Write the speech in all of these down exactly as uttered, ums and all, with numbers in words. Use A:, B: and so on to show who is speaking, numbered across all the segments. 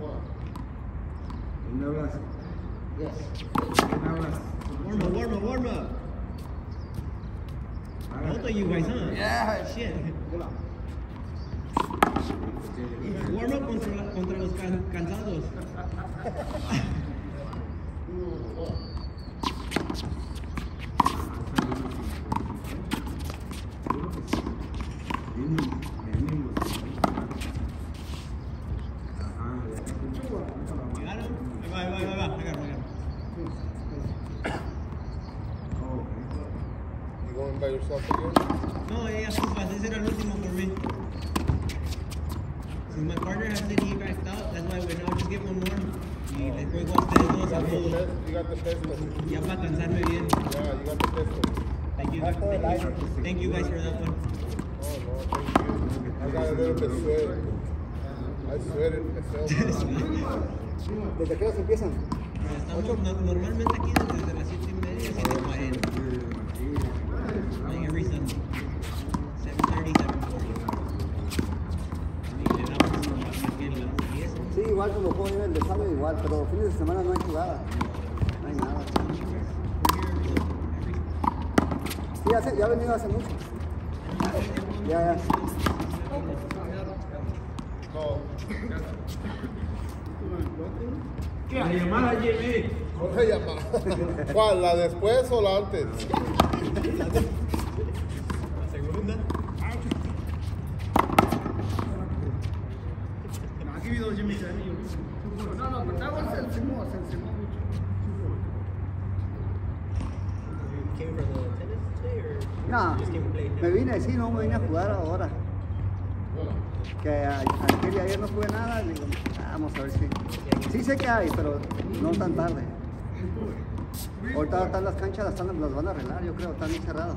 A: ¿Dónde hablas?
B: Yes.
A: ¿Quién hablas?
B: Warm up, warm up, warm up. Both of you guys, huh?
C: Yeah.
B: Shit. Warm up contra, contra los can, cansados.
C: By yourself again?
B: No, ella supa, ese era el último por mí. Since my partner has said he backed out, that's why we're now just get one more. Y les juego a ustedes dos a todos.
C: You got the pistol.
B: Ya para cansarme bien.
C: Yeah, you got the pistol.
B: Thank you, thank you, thank you guys for that one.
C: Oh, no, thank you. I got a little bit sweat. I sweated myself.
D: ¿Desde qué horas empiezan?
B: Estamos no, normalmente aquí desde las siete y media, siete cuarenta. Every Sunday, seven thirty, seven forty.
D: Sí, igual como juego el de sábado igual, pero fines de semana no hay jugada. No hay nada. Sí, hace, ya ha venido hace mucho. Ya, ya.
A: ¿Qué? La llamada, Jimmy.
C: ¿Cómo se llama? ¿Cuál? ¿La después o la antes?
B: La segunda.
A: No, aquí vi dos Jimmy. No, no, pero estaba se encimó, se encimó mucho.
B: Came for the tennis today or
D: No,
B: just came to play?
D: me vine, sí, no, me vine a jugar ahora. Que ayer y ayer no jugué nada, y digo, vamos a ver si. Sí sé que hay, pero no tan tarde. Ahorita están las canchas, las, están, las van a arreglar, yo creo, están muy cerradas.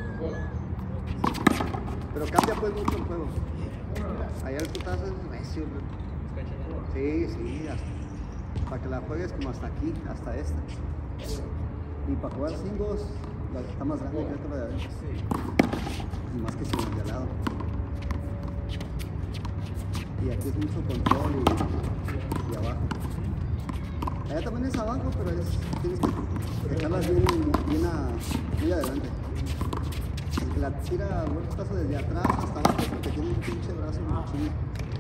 D: Pero cambia pues mucho el juego. Ayer el putazo es recio. Sí, sí, hasta, para que la juegues como hasta aquí, hasta esta. Y para jugar singles, la está más grande que esta de adentro. Y más que si de al lado. Y aquí es mucho control y, y abajo. Allá también es abajo, pero es, tienes que dejarlas bien, bien a, muy adelante. El que la tira buen paso desde atrás hasta abajo porque tiene un pinche brazo muy chido.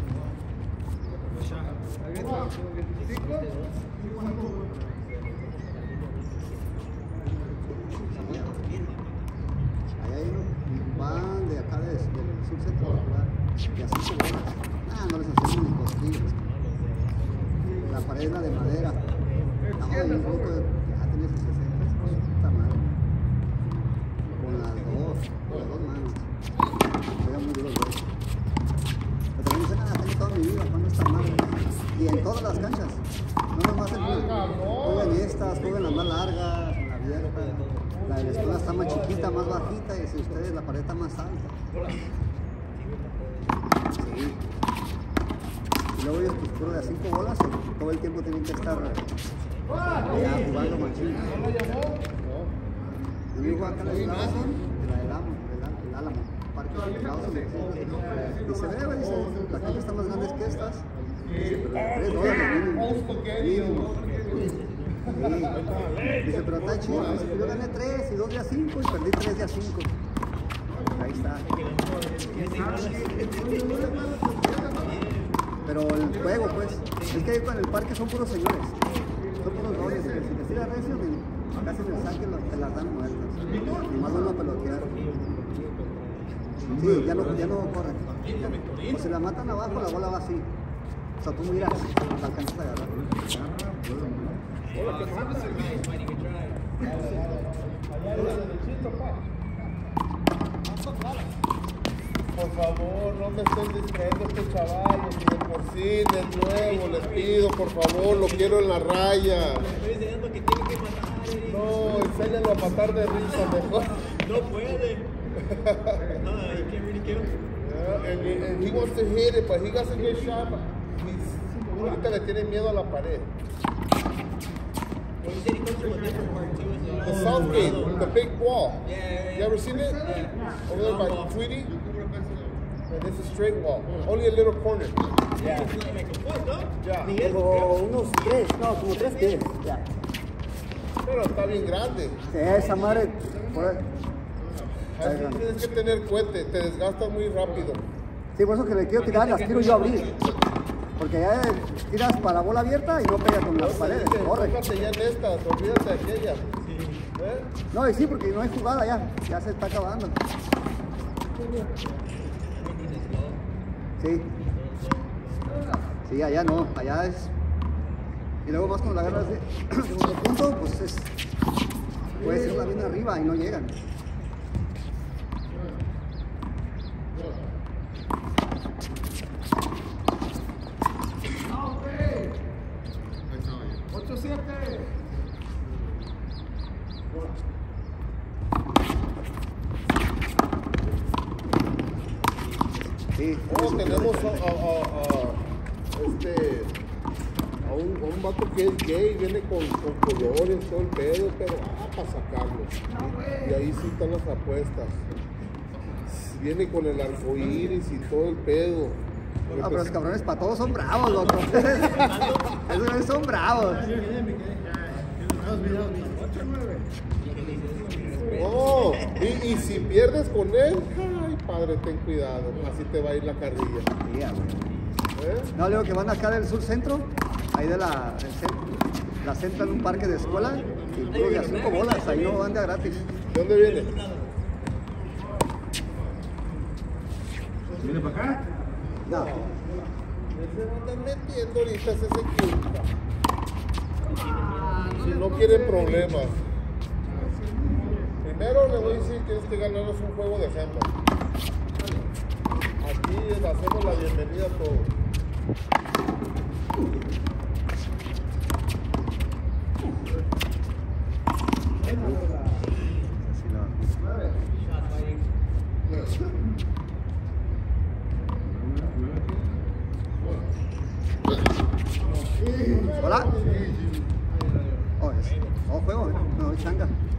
D: Allá hay unos van de acá del sur centro a jugar y así se bolas. Ah, no les hacemos ni costillas. La pared es la de madera. No, y un poco de, ya tenía sus sesenta, puta madre. Con las dos, con las dos manos. Juega muy duro, güey. Pero también dicen, ah, tengo toda mi vida jugando esta madre. Y en todas las canchas. No nomás en juegan estas, juegan las más largas, en la abierta. La de la escuela está más chiquita, más bajita, y si ustedes la pared está más alta. Sí. Y luego ellos pues puro de a cinco bolas, todo el tiempo tienen que estar allá jugando machín. Yo vivo acá en la ciudad, de la del Álamo, el Álamo, parque del Lawson. Dice, ve, dice, la cancha está más grande que estas. Dice, pero de tres dólares mínimo. Sí. Dice, pero está chido. Dice, yo gané tres y dos de a cinco y perdí tres de a cinco. Ahí está. Pero el juego, pues, es que ahí con el parque son puros señores. Son puros dobles. Si te tiras recio, casi en el saque te las dan muertas. Nomás van a pelotear. Sí, ya no, ya no corren. O si la matan abajo, la bola va así. O sea, tú miras, la alcanzas a agarrar.
C: Por favor, no me estén distrayendo este chaval, y de por sí, de nuevo, les pido, por favor, lo quiero en la raya. No, enséñalo a matar de risa mejor.
B: No puede. No, he can't really kill.
C: Yeah, and, he, and he wants to hit it, but he doesn't get shot. He's, ahorita le tiene miedo a la pared.
B: Well, he said he comes from a different part too.
C: The South Gate, the big wall.
B: Yeah, yeah, yeah.
C: You ever seen it?
B: Yeah.
C: Over there by Tweety? And this is straight wall. Only a little corner. Ya.
D: Como unos tres, no, como tres pies. Ya.
C: Pero está bien grande.
D: Sí, esa madre. Por...
C: Así tienes que tener cohete, te desgastas muy rápido.
D: Sí, por eso que le quiero tirar, las tiro yo a abrir. Porque ya tiras para la bola abierta y no pega con las paredes. Corre.
C: Enfócate ya en estas, olvídate de aquella. ¿Eh?
D: No, y sí, porque no hay jugada ya. Ya se está acabando. Sí. Sí, allá no, allá es. Y luego más cuando la agarras de segundo punto, pues es. Puede ser bien arriba y no llegan.
A: ocho siete.
D: Sí.
C: Oh, tenemos a, a, a, a, este, a, un, a un vato que es gay, viene con, con colores, todo el pedo, pero ah, para sacarlo. Y ahí sí están las apuestas. Viene con el arco iris y todo el pedo.
D: No, pero los cabrones para todos son bravos, loco. Esos güeyes son bravos.
C: Oh, y, y si pierdes con él, ay padre, ten cuidado, así te va a ir la carrilla.
D: Sí, ya, güey.
C: ¿Eh?
D: No, digo que van acá del sur centro, ahí de la, del centro, la centra en un parque de escuela, y puro de a cinco bolas, ahí no van de a gratis.
C: ¿De dónde viene?
A: ¿Viene para acá?
D: No,
C: Se va a andar metiendo ahorita ese quinta. Si no quiere problemas. Primero le voy a decir que tienes que ganarnos un juego de handball. Aquí le hacemos la bienvenida a todos.
D: Hola. Oh, es, oh, juego, no, changa.